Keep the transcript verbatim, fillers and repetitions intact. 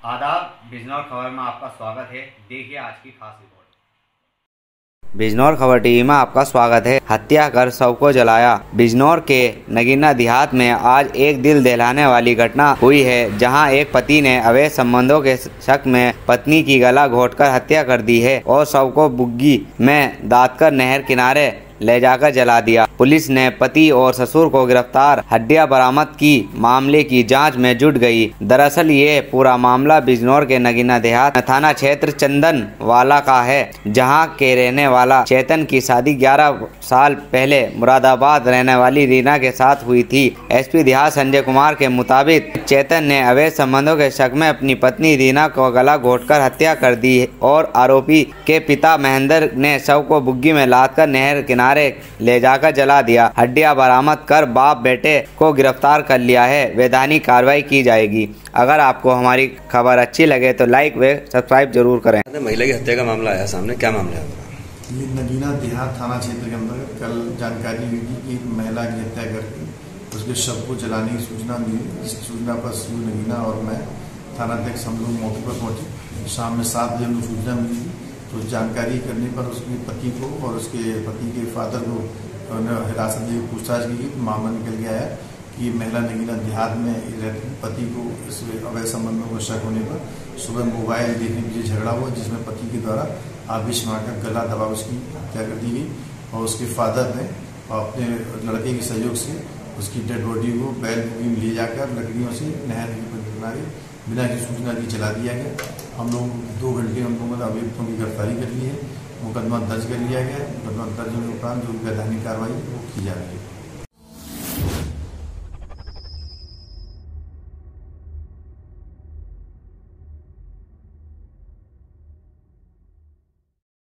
आदाब, बिजनौर खबर में आपका स्वागत है। देखिए आज की खास रिपोर्ट। बिजनौर खबर टीवी में आपका स्वागत है। हत्या कर शव को जलाया। बिजनौर के नगीना देहात में आज एक दिल दहलाने वाली घटना हुई है, जहां एक पति ने अवैध संबंधों के शक में पत्नी की गला घोंटकर हत्या कर दी है और शव को बुग्गी में दादकर नहर किनारे ले जाकर जला दिया। पुलिस ने पति और ससुर को गिरफ्तार, हड्डियां बरामद की, मामले की जांच में जुट गई। दरअसल ये पूरा मामला बिजनौर के नगीना देहात थाना क्षेत्र चंदन वाला का है, जहां के रहने वाला चेतन की शादी ग्यारह साल पहले मुरादाबाद रहने वाली रीना के साथ हुई थी। एसपी देहात संजय कुमार के मुताबिक चेतन ने अवैध संबंधों के शक में अपनी पत्नी रीना को गला घोंटकर हत्या कर दी और आरोपी के पिता महेंद्र ने शव को बुग्गी में लादकर नहर किनारे ले जाकर जला दिया। हड्डियां बरामद कर बाप बेटे को गिरफ्तार कर लिया है। वैधानिक कार्रवाई की जाएगी। अगर आपको हमारी खबर अच्छी लगे तो लाइक व सब्सक्राइब जरूर करें। महिला की हत्या का मामला आया सामने, क्या मामला है? ये नगीना देहात थाना क्षेत्र के अंदर कल जानकारी हुई थी कि महिला की हत्या करके उसके शव को जलाने की सूचना मिली। इस सूचना पर शिव नगीना और मैं थानाध्यक्ष हम लोग मौके पर पहुंचे। शाम में सात बजे हमें सूचना मिली, तो जानकारी करने पर उसके पति को और उसके पति के फादर को हिरासत में पूछताछ की। मामला निकल गया है कि महिला नगीना देहात में रहती पति को इस अवैध संबंधों का शक होने पर सुबह मोबाइल देखने के लिए झगड़ा हुआ, जिसमें पति के द्वारा आबिश मारकर गला दबा उसकी हत्या कर दी गई और उसके फादर ने अपने लड़के के सहयोग से उसकी डेड बॉडी को बैल बुगी में ले जाकर लकड़ियों से नहर के किनारे बिना किसी सूचना की जला दिया गया। हम लोग दो घंटे हम लोगों ने अभियुक्तों की गिरफ्तारी कर ली है। मुकदमा दर्ज कर लिया गया है। मुकदमा दर्ज होने के उपरांत जो वैधानिक कार्रवाई वो की जा रही है।